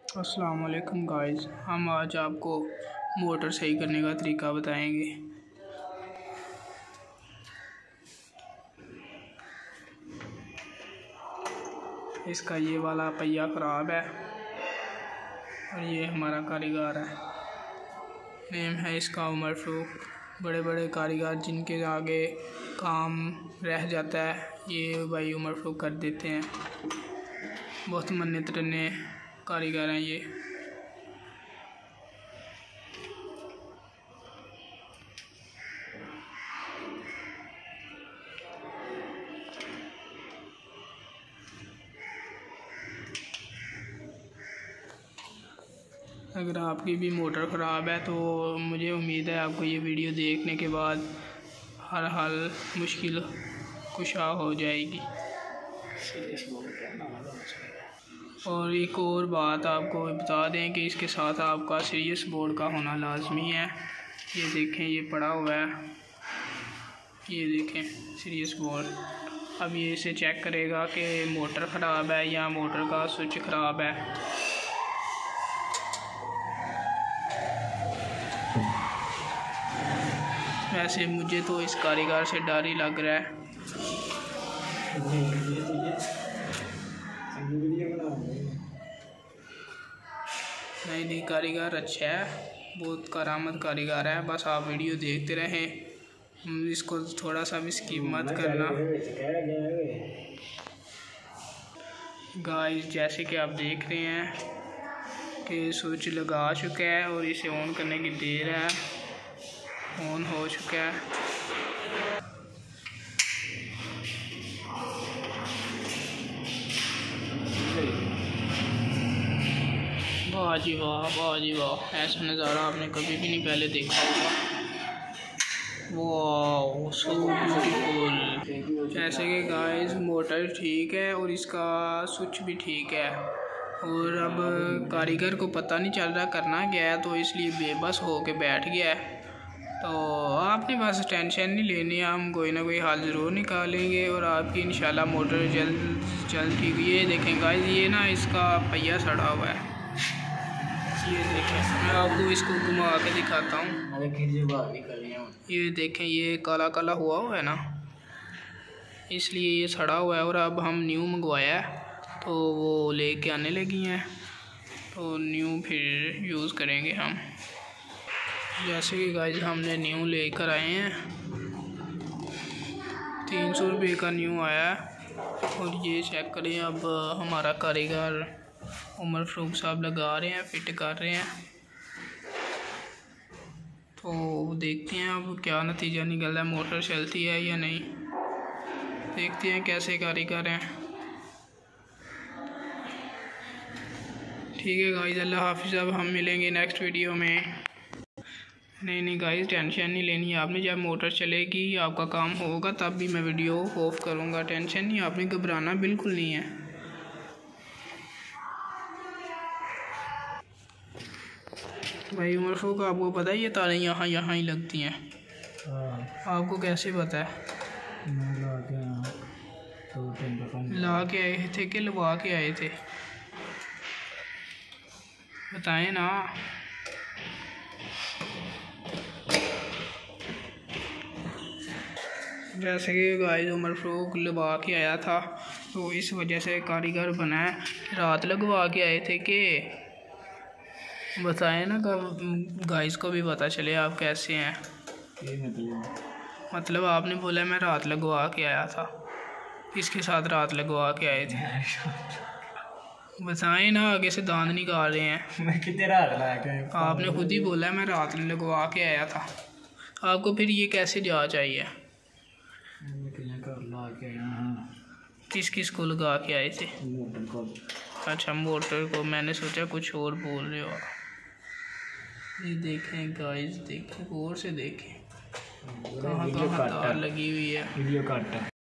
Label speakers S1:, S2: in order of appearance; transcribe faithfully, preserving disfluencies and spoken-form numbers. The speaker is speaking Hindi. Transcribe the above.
S1: अस्सलाम वालेकुम गाइस, हम आज आपको मोटर सही करने का तरीका बताएंगे। इसका ये वाला पहिया ख़राब है और ये हमारा कारीगर है। नेम है इसका उमर फ़ारूक। बड़े बड़े कारीगर जिनके आगे काम रह जाता है ये भाई उमर फ़ारूक कर देते हैं। बहुत मन्नत रने कारीगर हैं ये। अगर आपकी भी मोटर ख़राब है तो मुझे उम्मीद है आपको ये वीडियो देखने के बाद हर हाल मुश्किल कुशा हो जाएगी। और एक और बात आपको बता दें कि इसके साथ आपका सीरियस बोर्ड का होना लाजमी है। ये देखें, ये पड़ा हुआ है, ये देखें सीरियस बोर्ड। अब ये इसे चेक करेगा कि मोटर ख़राब है या मोटर का स्विच ख़राब है। वैसे मुझे तो इस कारीगर से डर ही लग रहा है। नहीं नहीं कारीगर अच्छा है, बहुत करामत कारीगर है। बस आप वीडियो देखते रहें, इसको थोड़ा सा भी स्किप मत करना। गाइस जैसे कि आप देख रहे हैं कि स्विच लगा चुका है और इसे ऑन करने की देर है। ऑन हो चुका है। वाह जी वाह, वाह जी वाह, ऐसा नज़ारा आपने कभी भी नहीं पहले देखा होगा। वाह सो ब्यूटीफुल। जैसे कि गाइस मोटर ठीक है और इसका स्विच भी ठीक है। और अब कारीगर को पता नहीं चल रहा करना क्या है, तो इसलिए बेबस हो के बैठ गया है। तो आपने बस टेंशन नहीं लेनी, हम कोई ना कोई हल ज़रूर निकालेंगे और आपकी इंशाल्लाह मोटर जल्द जल्द ठीक। ये देखें गाइस, ये ना इसका पहिया सड़ा हुआ है। ये देखें, मैं आपको इसको घुमा के दिखाता हूँ। ये देखें, ये काला काला हुआ हुआ है ना, इसलिए ये सड़ा हुआ है। और अब हम न्यू मंगवाया है तो वो लेके आने लगी हैं, तो न्यू फिर यूज़ करेंगे हम। जैसे कि गाइस हमने न्यू लेकर आए हैं, तीन सौ रुपये का न्यू आया है। और ये चेक करें, अब हमारा कारीगर उमर फ़ारूक साहब लगा रहे हैं, फिट कर रहे हैं। तो देखते हैं अब क्या नतीजा निकल रहा है, मोटर चलती है या नहीं। देखते हैं कैसे कारीगर हैं। ठीक है गाइस, अल्लाह हाफिज़। अब हम मिलेंगे नेक्स्ट वीडियो में। नहीं नहीं गाइस, टेंशन नहीं लेनी आपने। जब मोटर चलेगी आपका काम होगा तब भी मैं वीडियो ऑफ करूँगा। टेंशन नहीं, आपने घबराना बिल्कुल नहीं है। भाई उमर फ़ारूक, आपको पता है ये तारें यहाँ यहाँ ही लगती हैं? आपको कैसे पता है? ला के आए थे कि लगा के आए थे, बताएं ना। जैसे कि गाइस उमर फ़ारूक लगा के आया था, तो इस वजह से कारीगर बना है। रात लगवा के आए थे कि बताएं ना, कब गाइस को भी पता चले आप कैसे हैं। मतलब आपने बोला मैं रात लगवा के आया था, इसके साथ रात लगवा के आए थे। बताएं ना, आगे से दांत निकाल रहे हैं।
S2: मैं कितने रात लगा,
S1: आपने खुद ही बोला मैं रात लगवा के आया था, आपको फिर ये कैसे जा चाहिए? किस किस को लगा के आए थे?
S2: मोटर को।
S1: अच्छा मोटर को, मैंने सोचा कुछ और बोल रहे हो। ये देखें गाइस, देखें गौर से देखें कहाँ कहाँ तार लगी हुई है।
S2: वीडियो काट